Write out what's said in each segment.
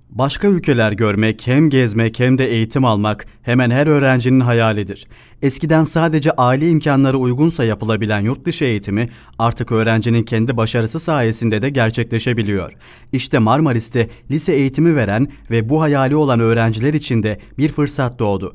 Başka ülkeler görmek, hem gezmek hem de eğitim almak hemen her öğrencinin hayalidir. Eskiden sadece aile imkanları uygunsa yapılabilen yurt dışı eğitimi artık öğrencinin kendi başarısı sayesinde de gerçekleşebiliyor. İşte Marmaris'te lise eğitimi veren ve bu hayali olan öğrenciler için de bir fırsat doğdu.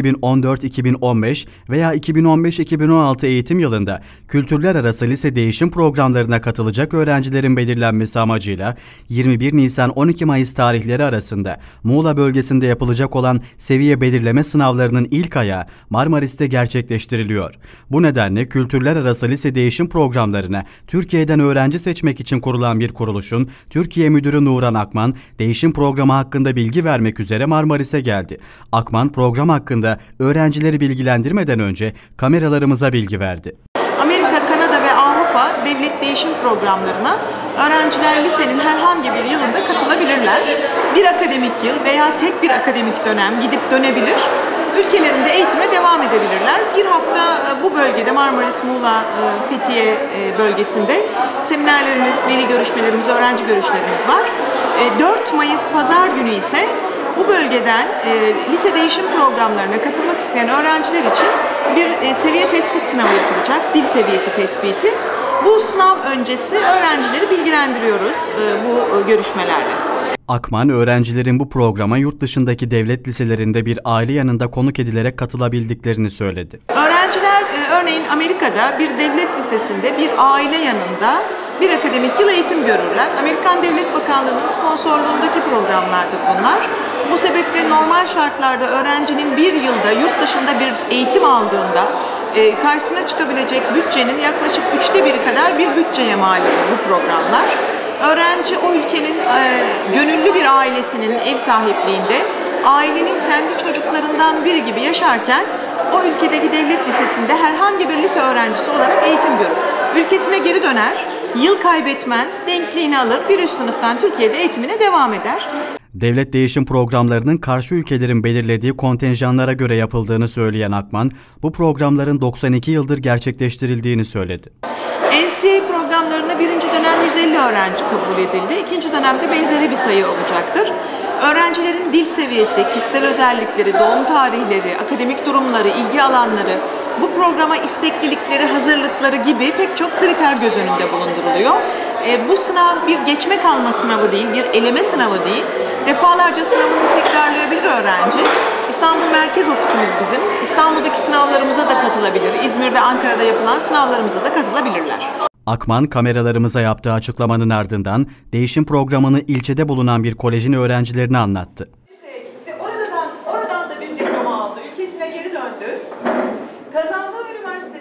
2014-2015 veya 2015-2016 eğitim yılında kültürler arası lise değişim programlarına katılacak öğrencilerin belirlenmesi amacıyla 21 Nisan-12 Mayıs tarihleri arasında Muğla bölgesinde yapılacak olan seviye belirleme sınavlarının ilk ayağı Marmaris'te gerçekleştiriliyor. Bu nedenle kültürler arası lise değişim programlarına Türkiye'den öğrenci seçmek için kurulan bir kuruluşun Türkiye Müdürü Nuran Akman, değişim programı hakkında bilgi vermek üzere Marmaris'e geldi. Akman, program hakkında öğrencileri bilgilendirmeden önce kameralarımıza bilgi verdi. Amerika, Kanada ve Avrupa devlet değişim programlarına öğrenciler lisenin herhangi bir yılında katılabilirler. Bir akademik yıl veya tek bir akademik dönem gidip dönebilir. Ülkelerinde eğitime devam edebilirler. Bir hafta bu bölgede Marmaris, Muğla, Fethiye bölgesinde seminerlerimiz, veli görüşmelerimiz, öğrenci görüşlerimiz var. 4 Mayıs Pazar günü ise bu bölgeden lise değişim programlarına katılmak isteyen öğrenciler için bir seviye tespit sınavı yapılacak, dil seviyesi tespiti. Bu sınav öncesi öğrencileri bilgilendiriyoruz bu görüşmelerle. Akman, öğrencilerin bu programa yurt dışındaki devlet liselerinde bir aile yanında konuk edilerek katılabildiklerini söyledi. Öğrenciler örneğin Amerika'da bir devlet lisesinde bir aile yanında bir akademik yıl eğitim görürler. Amerikan Devlet Bakanlığı'nın sponsorluğundaki programlardır bunlar. Bu sebeple normal şartlarda öğrencinin bir yılda yurt dışında bir eğitim aldığında karşısına çıkabilecek bütçenin yaklaşık 1/3 kadar bir bütçeye mal ediyor bu programlar. Öğrenci o ülkenin gönüllü bir ailesinin ev sahipliğinde ailenin kendi çocuklarından biri gibi yaşarken o ülkedeki devlet lisesinde herhangi bir lise öğrencisi olarak eğitim görür. Ülkesine geri döner, yıl kaybetmez, denkliğini alır, bir üst sınıftan Türkiye'de eğitimine devam eder. Devlet değişim programlarının karşı ülkelerin belirlediği kontenjanlara göre yapıldığını söyleyen Akman, bu programların 92 yıldır gerçekleştirildiğini söyledi. NCA programlarına birinci dönem 150 öğrenci kabul edildi. İkinci dönemde benzeri bir sayı olacaktır. Öğrencilerin dil seviyesi, kişisel özellikleri, doğum tarihleri, akademik durumları, ilgi alanları, bu programa isteklilikleri, hazırlıkları gibi pek çok kriter göz önünde bulunduruluyor. Bu sınav bir geçme kalma sınavı değil, bir eleme sınavı değil. Defalarca sınavını tekrarlayabilir öğrenci. İstanbul Merkez Ofisimiz bizim. İstanbul'daki sınavlarımıza da katılabilir. İzmir'de, Ankara'da yapılan sınavlarımıza da katılabilirler. Akman, kameralarımıza yaptığı açıklamanın ardından değişim programını ilçede bulunan bir kolejin öğrencilerine anlattı. Oradan da bir diploma aldı. Ülkesine geri döndü. Kazandığı üniversite